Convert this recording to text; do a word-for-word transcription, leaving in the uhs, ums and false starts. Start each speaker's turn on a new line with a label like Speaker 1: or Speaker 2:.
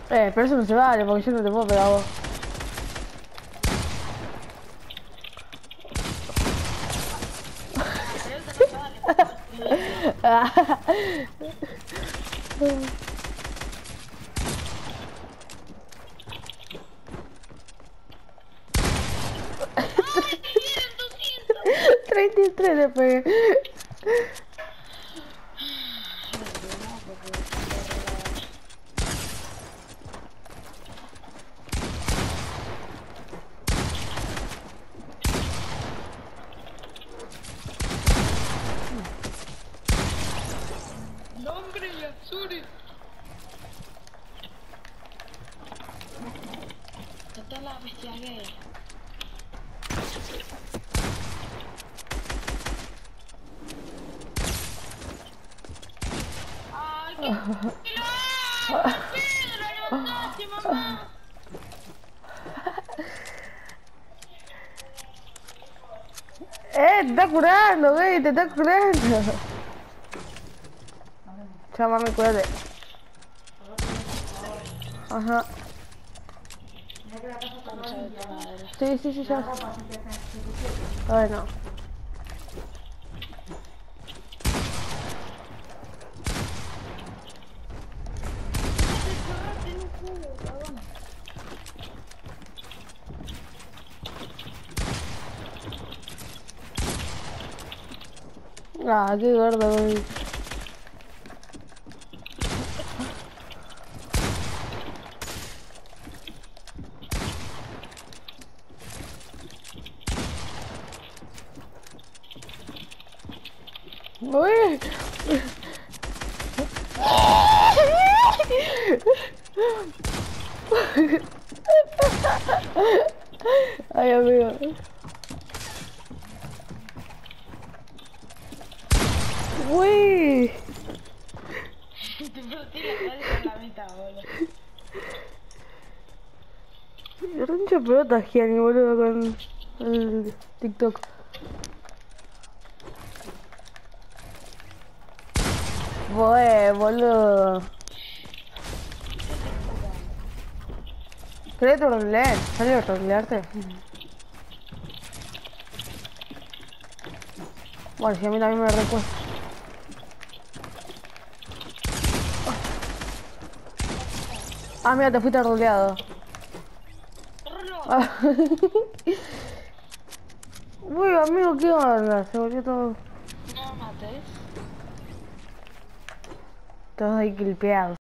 Speaker 1: Eh, pero eso no se vale, porque yo no te puedo pegar a vos.
Speaker 2: Ah, pero eso no se vale, por favor. ¡Ay, te dieron doscientos!
Speaker 1: treinta y tres le pegué.
Speaker 2: No, porque te regalaba. ¡No, hombre, Yatsuri! Esta es la bestia gay. ¡Ay, qué... ¡Que lo hagas! ¡Pedro, levantate, mamá!
Speaker 1: Eh, te está curando, güey, te está curando. Chao, mami, cuídate. Ajá.
Speaker 2: Concha de tu madre.
Speaker 1: Sí, sí, sí, ya. Bueno.
Speaker 2: Te cerraste en un culo, cabrón.
Speaker 1: Ah, qué gordo, güey. Uy. Ay, amigo. Uy.
Speaker 2: Te partí la cabeza en la mitad, boludo.
Speaker 1: Rancho pelotas, Gianni, boludo, con el TikTok. Boe, boludo. ¿Querés trolear? ¿Salió a trolearte? Bueno, si a mí también me recuesta. Ah, mira, te fuiste roleado.
Speaker 2: ¡Rolo!
Speaker 1: Uy, amigo, ¿qué onda? Se volvió todo...
Speaker 2: No me mates.
Speaker 1: Todo ahí clipeado.